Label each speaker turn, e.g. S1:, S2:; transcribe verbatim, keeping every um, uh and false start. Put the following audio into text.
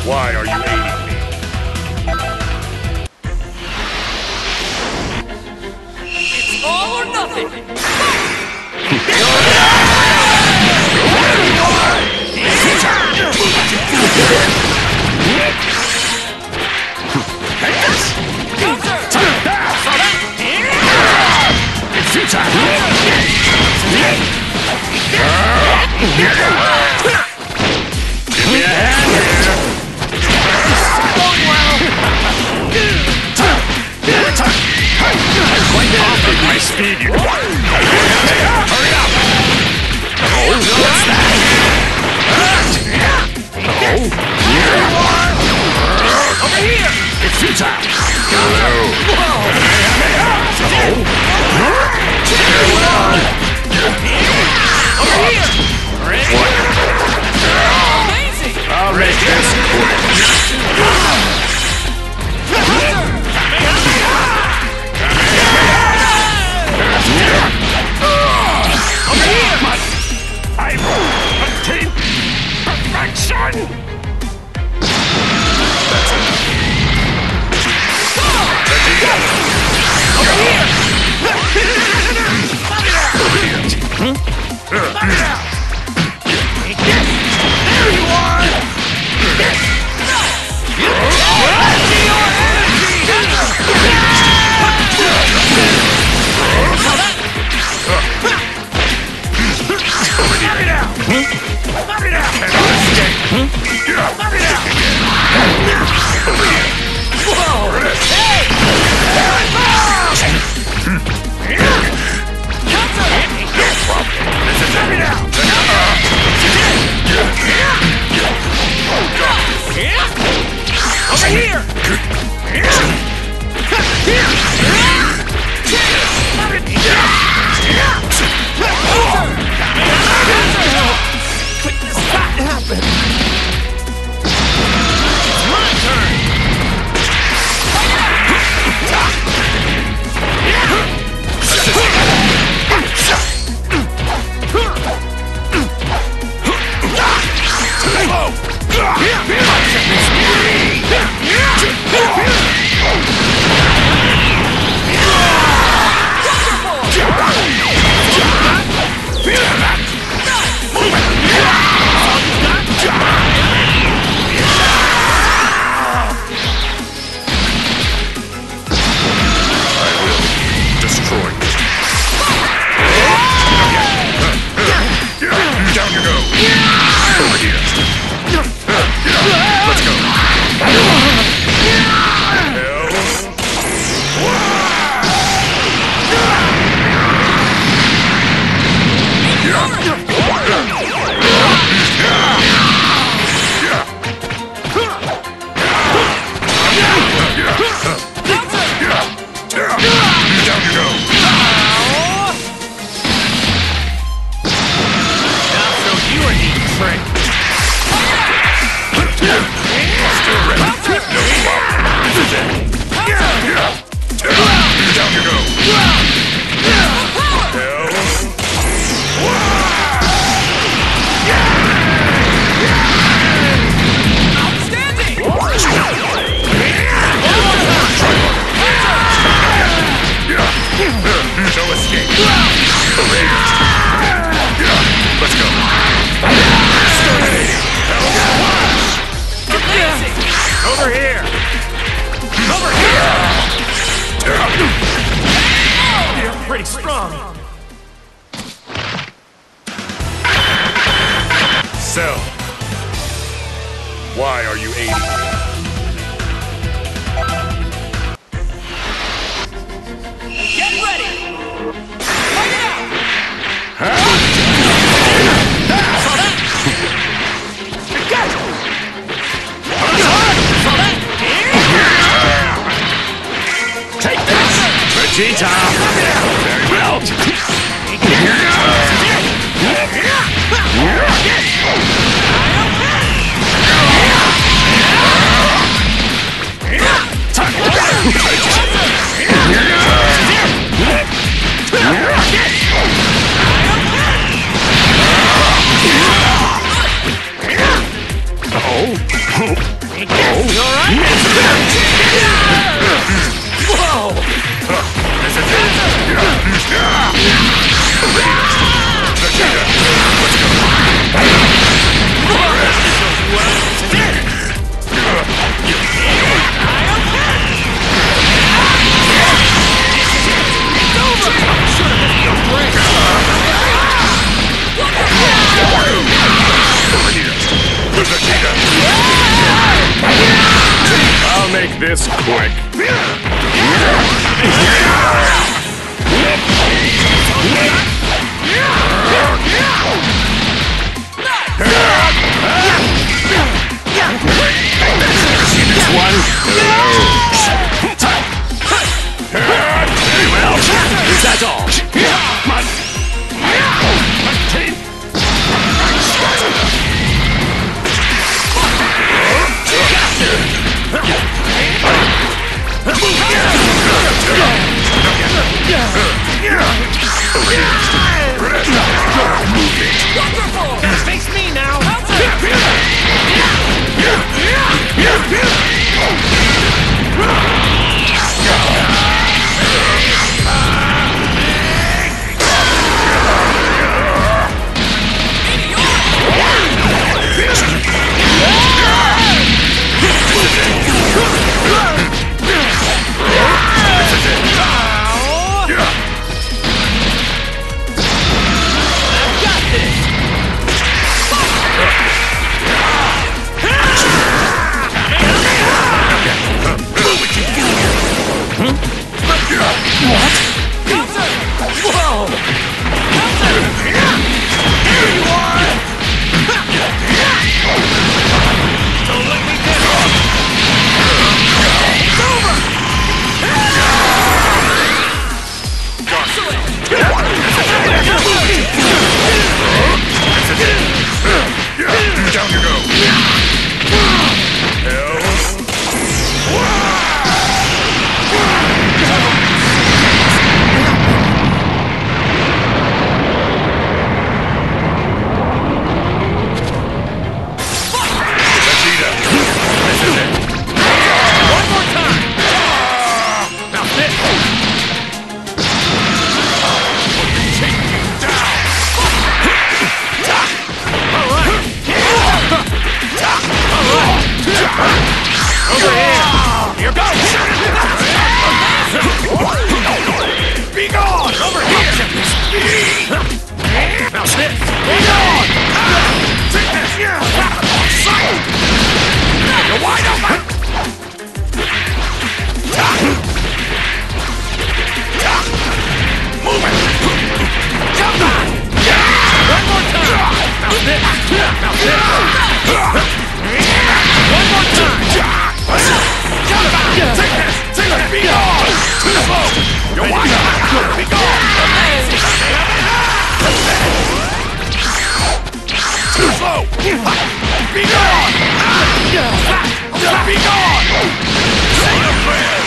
S1: Why are you aiding me?
S2: It's all or nothing!
S1: Give me a hand here! I'm going to operate my speed, you know. Hurry up! Oh, what's that? Oh, here you are! Over here! It's futile! Hello! Over here! What?
S2: Amazing!
S1: I'll make this quick! Over here! I've attained perfection! That's enough. Let me go! Over here! Let it out! There you are! Over here! Could this not happen? It's my turn! Over here! Over here! You're pretty strong. Cell, why are you aiding me?
S2: Get ready! Fight it out!
S1: Huh? Take this! Vegeta! Very well! Oh!
S2: Whoa!
S1: This is it. I'll make this quick. One well, that's all.
S2: Face me now!
S1: Down you go. Be gone! Be gone! Say a prayer!